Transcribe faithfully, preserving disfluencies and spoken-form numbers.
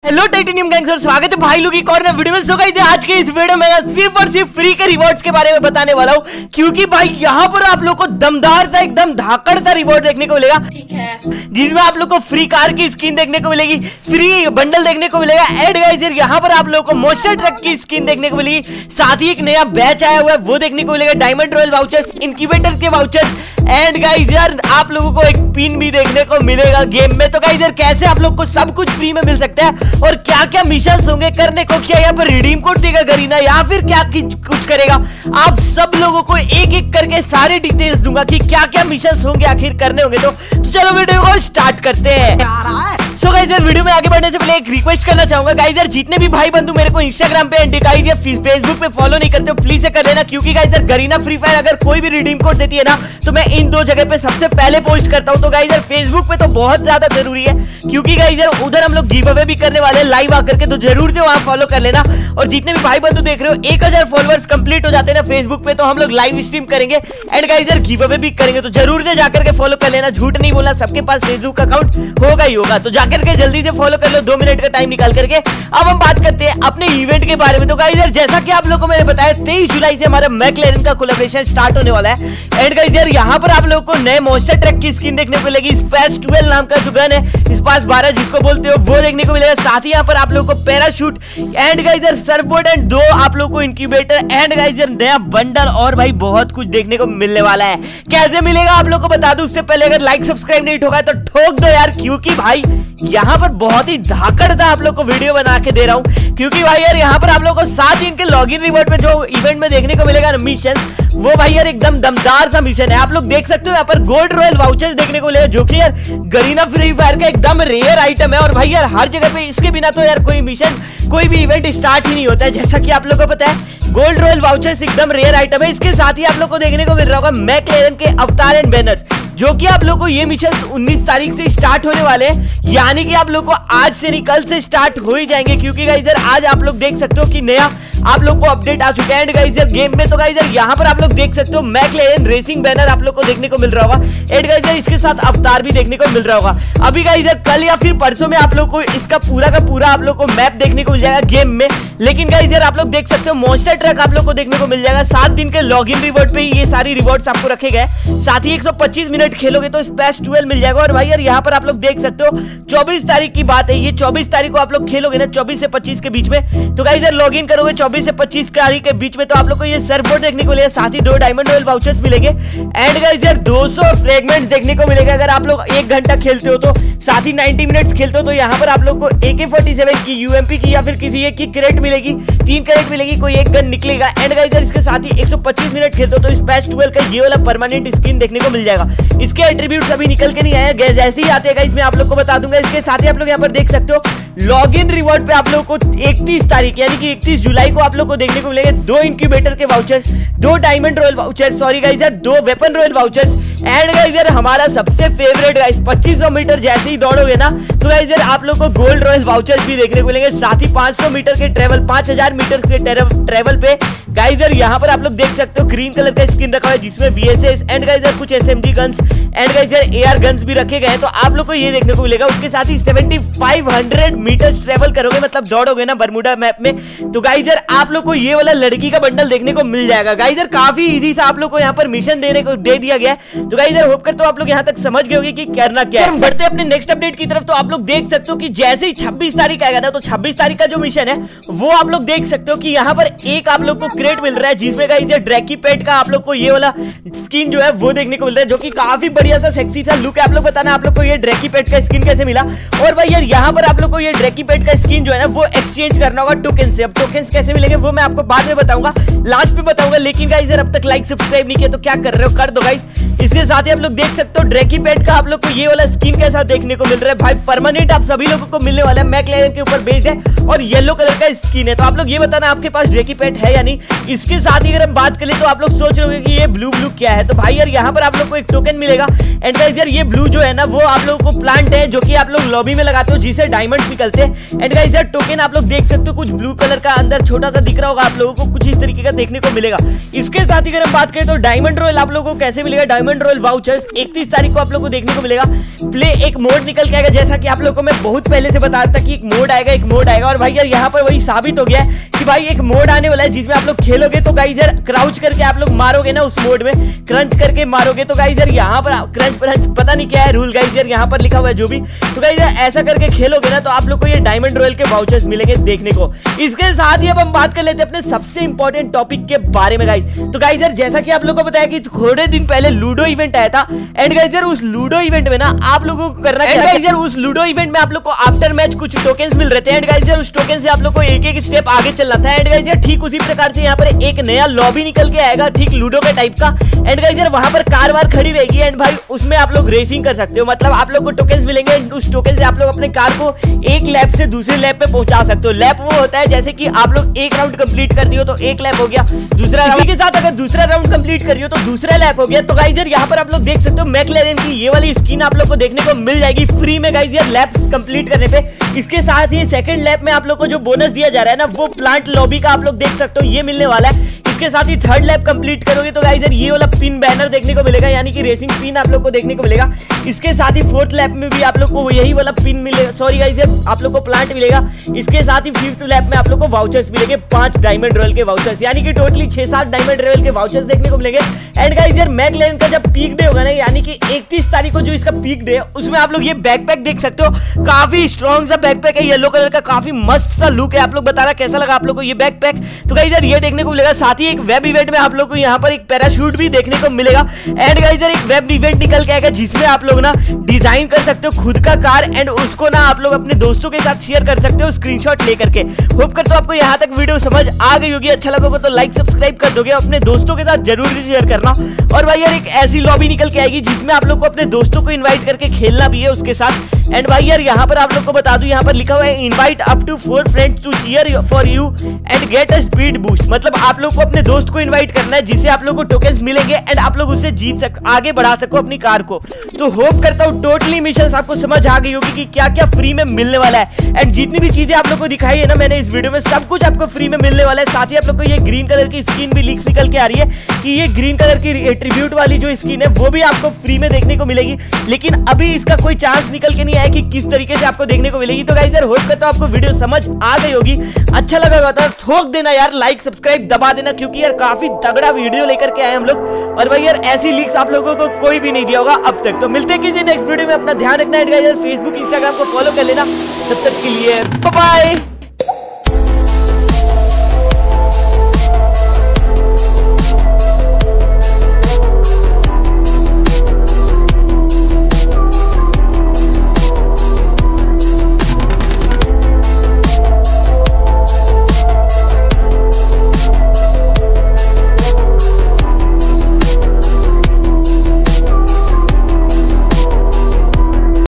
Hello titanium gangs, स्वागत है भाई लोग एक और नए वीडियो में। सो गाइस आज के इस वीडियो में सिर्फ और सिर्फ फ्री के रिवॉर्ड्स के बारे में बताने वाला हूँ, क्योंकि भाई यहाँ पर आप लोग को दमदार सा एकदम धाकड़ सा रिवॉर्ड देखने को मिलेगा, जिसमें आप लोग को फ्री कार की स्किन देखने को मिलेगी, फ्री बंडल देखने को मिलेगा। एंड गाइस यहाँ पर आप लोग को मॉन्स्टर ट्रक की स्किन देखने को मिलेगी, साथ ही एक नया बैच आया हुआ है वो देखने को मिलेगा, डायमंड रॉयल वाउचर्स, इनक्यूबेटर के वाउचर्स। एंड गाइस यार आप लोगों को एक पिन भी देखने को मिलेगा गेम में। तो गाइस यार कैसे आप लोग को सब कुछ फ्री में मिल सकता है और क्या क्या मिशंस होंगे करने को, क्या यहाँ पर रिडीम कोड देगा गरीना या फिर क्या कुछ करेगा, आप सब लोगों को एक एक करके सारे डिटेल्स दूंगा कि क्या क्या मिशंस होंगे आखिर करने होंगे। तो, तो चलो वीडियो को स्टार्ट करते हैं। सो गाइस यार वीडियो में आगे बढ़ने से पहले एक रिक्वेस्ट करना चाहूंगा गाइस यार, जितने भी भाई बंधु मेरे को इंस्टाग्राम पे एंड गाइस या फेसबुक पे फॉलो नहीं करते हो प्लीज से कर लेना, क्योंकि गाइस यार गरीना फ्री फायर अगर कोई भी रिडीम कोड देती है ना तो मैं इन दो जगह पे सबसे पहले पोस्ट करता हूं। तो गाइस यार फेसबुक पे तो बहुत ज्यादा जरूरी है, क्योंकि गाइस यार उधर हम लोग गिव अवे भी करने वाले हैं लाइव आकर के, तो जरूर से वहां फॉलो कर लेना। और जितने भी भाई बंधु देख रहे हो एक हजार फॉलोअर्स कंप्लीट हो जाते हैं ना फेसबुक पे, तो हम लोग लाइव स्ट्रीम करेंगे एंड गाइस यार गिव अवे भी करेंगे, तो जरूर से जाकर के फॉलो कर लेना। झूठ नहीं बोलना, सबके पास फेसबुक अकाउंट होगा ही होगा, तो जाकर के जल्दी से फॉलो कर लो, दो मिनट का टाइम निकाल करके। अब हम बात करते हैं अपने इवेंट के बारे में। तो गाइस यार जैसा कि आप लोगों को मैंने बताया तेईस जुलाई से हमारा मैकलेरन का कोलैबोरेशन स्टार्ट होने वाला है। एंड गाइस यार यहाँ पर आप लोगों को नए मॉन्स्टर ट्रक की स्किन देखने को मिलेगी, स्पेस ट्वेल्व नाम का जो गन है, स्पेस बारह जिसको बोलते हो वो देखने को मिलेगा, साथ ही यहाँ पर आप लोगों को पैराशूट एंड गाइस यार सर्फबोर्ड एंड दो आप लोगों को इंक्यूबेटर एंड गाइस यार नया बंडल और भाई बहुत कुछ देखने को मिलने वाला है। कैसे मिलेगा आप लोगों को बता दूं, उससे पहले अगर लाइक सब्सक्राइब नहीं ठोका तो ठोक दो यार, क्योंकि भाई यहाँ पर बहुत ही धाकड़ आप लोग को वीडियो बना के दे रहा हूँ। क्योंकि भाई यार यहाँ पर आप लोगों को सात दिन के लॉगिन रिवॉर्ड में जो इवेंट में देखने को मिलेगा मिशन, वो भाई यार एकदम दमदार सा मिशन है। आप लोग देख सकते हो यहाँ पर गोल्ड रॉयल वाउचर्स देखने को मिलेगा, जो कि यार गरीना फ्री फायर का एकदम रेयर आइटम है। और भाई यार हर जगह पे इसके बिना तो यार कोई मिशन कोई भी इवेंट स्टार्ट ही नहीं होता है, जैसा कि आप लोगों को पता है। गोल्ड रॉयल वाउचर्स एकदम रेयर आइटम है। इसके साथ ही आप लोग को देखने को मिल रहा होगा मैकलेरन के अवतार एंड बैनर्स, जो कि आप लोग को ये मिशन उन्नीस तारीख से स्टार्ट होने वाले हैं, यानी कि आप लोग को आज से नहीं कल से स्टार्ट हो ही जाएंगे, क्योंकि गाइस यार आज आप लोग देख सकते हो कि नया आप लोग को अपडेट आ चुका है। एंड गाइस यार गेम में तो गाइस यार यहाँ पर आप लोग देख सकते हो मैकलेरन रेसिंग बैनर आप लोग को देखने को मिल रहा होगा। एंड गाइस यार इसके साथ अवतार भी देखने को मिल रहा होगा। अभी गाइस यार कल या फिर परसों में आप लोग को इसका पूरा का पूरा आप लोग को मैप देखने को मिल जाएगा गेम में। लेकिन गाइस यार आप लोग देख सकते हो मॉन्स्टर ट्रक आप लोग को देखने को मिल जाएगा। सात दिन के लॉगिन रिवॉर्ड पे ये सारी रिवॉर्ड्स आपको रखे गए, साथ ही एक सौ पच्चीस मिनट खेलोगे तो स्पेस ट्वेल्व मिल जाएगा। और भाई यार यहाँ पर आप लोग देख सकते हो चौबीस तारीख की बात है, ये चौबीस तारीख को आप लोग खेलोगे ना, चौबीस से पच्चीस के बीच में। तो गाइस यार लॉगिन करोगे चौबीस से पच्चीस तारीख के बीच में, तो आप लोग को ये सर्फबोर्ड देखने को मिलेगा, साथ ही दो डायमंड रॉयल वाउचर्स मिलेंगे। एंड गाइस यार दो सौ फ्रेगमेंट्स देखने को मिलेगा अगर आप लोग एक घंटा खेलते हो तो, साथ ही नब्बे मिनट्स खेलते हो तो यहाँ पर आप लोग को ए के फोर्टी सेवन की यूएमपी की या फिर किसी एक की क्रेट मिलेगी, तीन क्रेट मिलेगी, कोई एक गन निकलेगा। एंड गाइस यार इसके साथ ही एक सौ पच्चीस मिनट खेलते हो तो स्पेस ट्वेल्व का ये वाला परमानेंट स्किन देखने को मिल जाएगा। इसके एट्रीब्यूट्स अभी निकल के नहीं आए, जैसे ही आते हैं गाइस मैं आप लोग को बता दूंगा। इसके साथ ही आप लोग यहाँ पर देख सकते हो लॉगिन रिवॉर्ड पे आप लोग को इकतीस तारीख यानी कि इकतीस जुलाई को आप लोग को देखने को मिलेंगे दो इंक्यूबेटर के वाउचर्स, दो diamond royal vouchers, sorry guys यार दो weapon royal vouchers. And guys यार हमारा सबसे फेवरेट गाइस पच्चीस सौ मीटर जैसे ही दौड़ोगे ना तो गाइस यार आप लोग को गोल्ड रॉयल वाउचर्स भी देखने को मिलेंगे, साथ ही पाँच सौ मीटर के ट्रेवल पाँच हजार मीटर के ट्रेवल पे गाइस यार यहाँ पर आप लोग देख सकते हो ग्रीन कलर का स्किन रखा है जिसमें वीएसएस एंड गाइस यार कुछ एसएमजी गन्स एंड गाइस यार एआर गन्स भी रखे गए हैं, तो आप लोग को ये देखने को मिलेगा। उसके साथ ही पचहत्तर सौ मीटर ट्रेवल करोगे मतलब दौड़ोगे ना बरमूडा मैप में, तो गाइस यार आप लोग को ये वाला लड़की का बंडल देखने को मिल जाएगा। गाइस यार काफी इजी सा आप लोग को यहाँ पर मिशन देने को दे दिया गया है, तो गाइस यार होप करता हूं आप लोग यहाँ तक समझ गए होंगे कि करना क्या है। बढ़ते अपने नेक्स्ट अपडेट की तरफ, तो आप लोग देख सकते हो कि जैसे ही छब्बीस तारीख आएगा ना तो छब्बीस तारीख का जो मिशन है वो आप लोग देख सकते हो कि यहाँ पर एक आप लोग को क्रेट मिल रहा है, जिसमें गाइस यार ड्रैकी पेट का आप लोग को ये वाला स्किन जो है वो देखने को मिल रहा है, जो कि काफी बढ़िया सा सेक्सी सा लुक है। आप लोग बताना आप लोग को ये ड्रैकी पेट का स्किन कैसे मिला। और भाई यार यहाँ पर आप लोग को ये ड्रैकी पेट का स्किन जो है ना वो एक्सचेंज करना होगा टोकन से। अब टोकन्स कैसे मिलेंगे वो मैं आपको बाद में बताऊंगा, लास्ट में बताऊंगा। लेकिन गाइस यार अब तक लाइक सब्सक्राइब नहीं किया तो क्या कर रहे हो, कर दो गाइस। इसके साथ ही आप लोग देख सकते हो ड्रैकी पेट का आप लोग को ये वाला स्किन कैसा देखने को मिल रहा है भाई, परमानेंट आप सभी लोगों को मिलने वाला है, मैकलेरन के ऊपर बेस्ड है और येलो कलर का स्किन है। तो आप लोग ये बताना आपके पास ड्रैकी पेट है या नहीं, इसके साथ ही अगर हम बात करें तो आप लोग सोच रहे होंगे कि ये ब्लू ब्लू क्या है, तो भाई यार यहाँ पर आप लोग को एक टोकन मिलेगा। एंड गाइस यार ये ब्लू जो है ना वो आप लोगों को प्लांट है जो कि आप लोग लॉबी में लगाते हो जिसे डायमंड्स निकलते हैं। एंड गाइस यार टोकन आप लोग देख सकते हो कुछ ब्लू कलर का अंदर छोटा सा दिख रहा होगा आप लोगों को, कुछ इस तरीके का देखने को मिलेगा। इसके साथ ही अगर हम बात करें तो डायमंड रॉयल आप लोगों को कैसे मिलेगा, डायमंड रॉयल वाउचर्स इकतीस तारीख को आप लोगों को देखने को मिलेगा। प्ले एक मोड निकल के आएगा, जैसा कि आप लोगों को मैं बहुत पहले से बता रहा था कि एक मोड आएगा एक मोड आएगा और भाई यार यहाँ पर वही साबित हो गया है कि भाई एक मोड आने वाला है जिसमें आप लोग खेलोगे तो गाइस यार क्राउच करके आप लोग मारोगे ना उस मोड में, क्रंच करके मारोगे तो गाइस यार यहाँ पर क्रंच क्रंच पता नहीं क्या है रूल गाइस यार यहाँ पर लिखा हुआ है जो भी, तो गाइस यार ऐसा करके खेलोगे ना तो आप लोग को ये डायमंड रॉयल के वाउचर्स मिलेंगे देखने को। इसके साथ ही अब हम बात कर लेते हैं अपने सबसे इंपॉर्टेंट टॉपिक के बारे में गाइस। तो गाइस यार जैसा कि आप लोगों को बताया कि थोड़े दिन पहले लूडो इवेंट आया था एंड गाइस यार उस लूडो इवेंट में ना आप लोगों को करना है गाइस यार उस लूडो इवेंट में आप लोग को आफ्टर मैच कुछ टोकन्स मिल रहे थे एंड गाइस यार उस टोकन से आप लोग को एक एक स्टेप आगे चलना था। एंड गाइस यार ठीक उसी प्रकार से यहाँ पर एक नया लॉबी निकल के आएगा ठीक लूडो के टाइप का। एंड गाइस यार वहां पर कार वार खड़ी रहेगी एंड भाई उसमें आप लोग रेसिंग कर सकते हो, मतलब आप लोग को टोकन्स मिलेंगे एंड उस टोकन से आप लोग अपने कार को एक लैप से दूसरे लैप पे पहुंचा सकते हो। लैप वो होता है जैसे कि आप लोग एक राउंड कंप्लीट कर दियो तो एक लैप हो गया, दूसरा इसी के साथ अगर दूसरा राउंड कंप्लीट करियो तो दूसरा लैप हो गया। तो गाइस यार यहाँ पर आप लोग देख सकते हो मैकलेरन की ये वाली स्किन आप लोग को देखने को मिल जाएगी फ्री में गाइस यार लैप कंप्लीट करने पे। इसके साथ ही सेकंड लैप में आप लोग को जो बोनस दिया जा रहा है ना वो प्लांट लॉबी का आप लोग देख सकते हो ये मिलने वाला है। इसके साथ ही थर्ड लैप कंप्लीट करोगे तो गाइस यार ये वाला पिन बैनर देखने को मिलेगा, यानी कि रेसिंग पिन आप लोग को देखने को मिलेगा। इसके साथ ही फोर्थ लैप में भी आप लोग को यही वाला पिन मिलेगा, सॉरी गाइस यार आप लोग को प्लांट मिलेगा। इसके साथ ही फिफ्थ लैप में आप लोग को वाउचर्स मिलेंगे पांच डायमंड रॉयल के वाउचर्स, यानी कि टोटली छह सात डायमंड रॉयल के वाउचर्स देखने को मिलेंगे। एंड गाइस यार मैकलेरन का जब पीक डे होगा ना, यानी कि इकतीस तारीख को जो इसका पीक डे है उसमें आप लोग ये बैकपैक देख सकते हो, काफी स्ट्रॉन्ग सा बैकपैक है येलो कलर का, काफी मस्त सा लुक है। आप लोग बता रहा कैसा लगा आप लोग को ये बैकपैक, तो गाइस यार ये देखने को मिलेगा। साथ ही एक वेब इवेंट में आप लोग को यहाँ पर एक पैराशूट भी देखने को मिलेगा। एंड गाइस यार एक वेब इवेंट निकल के आएगा जिसमें आप लोग ना डिजाइन कर सकते हो खुद का कार एंड उसको ना आप लोग अपने दोस्तों के साथ शेयर कर सकते हो स्क्रीनशॉट लेकर के। होप करता हूं आपको यहाँ तक वीडियो समझ आ गई होगी, अच्छा लगा तो लाइक सब्सक्राइब कर दोगे, अपने दोस्तों के साथ जरूर शेयर करना। और भाई यार एक ऐसी लॉबी निकल के आएगी जिसमें आप लोग को अपने दोस्तों को इन्वाइट करके खेलना भी है उसके साथ। एंड भाई यार यहाँ पर आप लोग को बता दूं यहाँ पर लिखा हुआ है invite up to four friends to cheer for you and get a speed boost, मतलब आप लोग को अपने दोस्त को इनवाइट करना है जिससे आप लोग को टोकन्स मिलेंगे एंड आप लोग उससे जीत सक आगे बढ़ा सको अपनी कार को। तो होप करता हूँ टोटली मिशन आपको समझ आ गई होगी कि क्या क्या फ्री में मिलने वाला है। एंड जितनी भी चीजें आप लोग को दिखाई है ना मैंने इस वीडियो में सब कुछ आपको फ्री में मिलने वाला है। साथ ही आप लोग को ये ग्रीन कलर की स्किन भी लीक्स निकल के आ रही है कि ये ग्रीन कलर की ट्रिब्यूट वाली जो स्किन है वो भी आपको फ्री में देखने को मिलेगी, लेकिन अभी इसका कोई चांस निकल के नहीं आया कि किस तरीके से आपको देखने को मिलेगी। तो गाइस यार होप करता हूं आपको वीडियो समझ आ गई होगी, अच्छा लगा होगा तो ठोक देना यार, लाइक सब्सक्राइब दबा देना क्योंकि यार काफी तगड़ा वीडियो लेकर के आए हम लोग। और भाई यार ऐसी लीक्स आप लोगों को कोई भी नहीं दिया होगा अब तक। तो मिलते हैं किसी नेक्स्ट वीडियो में, अपना ध्यान रखना है यार, फेसबुक इंस्टाग्राम को फॉलो कर लेना, तब तक के लिए बाय बाय।